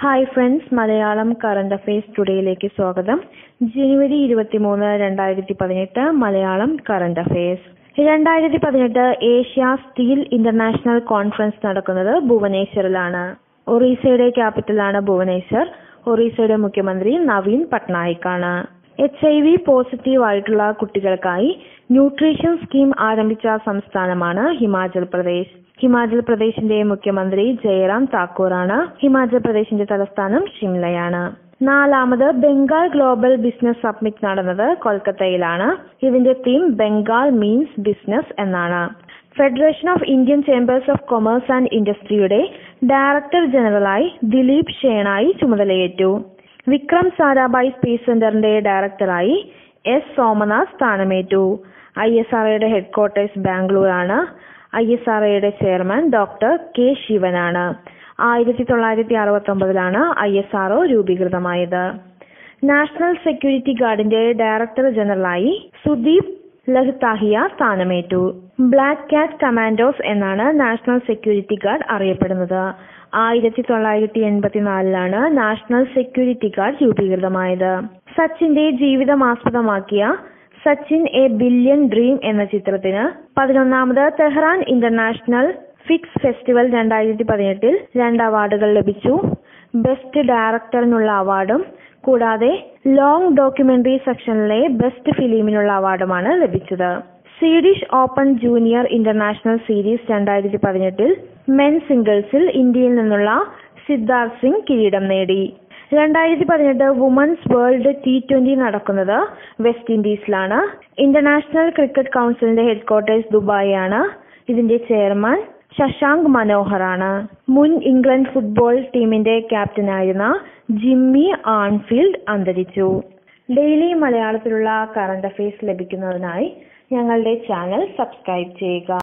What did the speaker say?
Hi friends, Malayalam current affairs ടുഡേയിലേക്ക് സ്വാഗതം. ജനുവരി 23, 2018 Malayalam current affairs. 2018 Asia steel international conference നടക്കുന്നത് ഭുവനേശ്വറിലാണ്. ഒറീസയുടെ ക്യാപിറ്റലാണ് ഭുവനേശ്വർ. ഒറീസയുടെ മുഖ്യമന്ത്രി നവീൻ പട്നായിക് ആണ്. HIV പോസിറ്റീവ് ആയിട്ടുള്ള കുട്ടികൾക്കായി ന്യൂട്രീഷൻ സ്കീം ആരംഭിച്ച സംസ്ഥാനമാണ് ഹിമാചൽ പ്രദേശ്. ഹിമാചൽ പ്രദേശിന്റെ മുഖ്യമന്ത്രി ജയറാം താക്കൂറാണ്. ഹിമാചൽ പ്രദേശിന്റെ തലസ്ഥാനം ഷിംലയാണ്. 4ാമത് ബംഗാൾ ഗ്ലോബൽ ബിസിനസ് സമ്മിറ്റ് നടന്നത് കൊൽക്കത്തയിലാണ്. ഇതിന്റെ തീം ബംഗാൾ മീൻസ് ബിസിനസ് എന്നാണ്. Federation of Indian chambers of commerce and ഇൻഡസ്ട്രിയുടെ ഡയറക്ടർ ജനറലായി ദിലീപ് ഷേണായി ചുമതലയേറ്റു. വിക്രം സാരാഭായ് സ്പേസ് സെന്ററിന്റെ ഡയറക്ടറായി S. സോമനാഥ് സ്ഥാനമേറ്റു. ISROയുടെ ഹെഡ്ക്വാർട്ടേഴ്സ് ബാംഗ്ലൂരാണ്. ISROയുടെ ചെയർമാൻ ഡോക്ടർ K. ശിവനാണ്. 1969 ISRO രൂപീകൃതമായത്. നാഷണൽ സെക്യൂരിറ്റി ഗാർഡിന്റെ ഡയറക്ടർ ജനറലായി സുദീപ് ലഹ്താഹിയ സ്ഥാനമേറ്റു. ബ്ലാക്ക് കാറ്റ് കമാൻഡോസ് എന്നാണ് നാഷണൽ സെക്യൂരിറ്റി ഗാർഡ് അറിയപ്പെടുന്നത്. 1984 നാഷണൽ സെക്യൂരിറ്റി ഗാർഡ് രൂപീകൃതമായത്. സച്ചിന്റെ ജീവിതം ആസ്പദമാക്കിയ സച്ചിൻ എ ബില്യൺ ഡ്രീം എന്ന ചിത്രത്തിന് 11ാമത് തെഹ്റാൻ ഇന്റർനാഷണൽ ഫിക്സ് ഫെസ്റ്റിവൽ 2018 2 അവാർഡുകൾ ലഭിച്ചു. ബെസ്റ്റ് ഡയറക്ടറിനുള്ള അവാർഡും കൂടാതെ ലോങ് ഡോക്യുമെന്ററി സെക്ഷനിലെ ബെസ്റ്റ് ഫിലിമിനുള്ള അവാർഡുമാണ് ലഭിച്ചത്. Swedish open junior international series 2018 men സിംഗിൾസിൽ ഇന്ത്യയിൽ നിന്നുള്ള സിദ്ധാർത്ഥ് സിംഗ് കിരീടം നേടി. 2018 വുമൻസ് വേൾഡ് T20 നടക്കുന്നത് വെസ്റ്റ് ഇൻഡീസിലാണ്. ഇന്റർനാഷണൽ ക്രിക്കറ്റ് കൗൺസിലിന്റെ ഹെഡ്ക്വാർട്ടേഴ്സ് ദുബായ് ആണ്. ഇതിന്റെ ചെയർമാൻ ശശാങ്ക് മനോഹർ ആണ്. മുൻ ഇംഗ്ലണ്ട് ഫുട്ബോൾ ടീമിന്റെ ക്യാപ്റ്റനായിരുന്ന ജിമ്മി ആൺഫീൽഡ് അന്തരിച്ചു. ഡെയിലി മലയാളത്തിലുള്ള കറണ്ട് അഫയേഴ്സ് ലഭിക്കുന്നതിനായി ഞങ്ങളുടെ ചാനൽ സബ്സ്ക്രൈബ് ചെയ്യുക.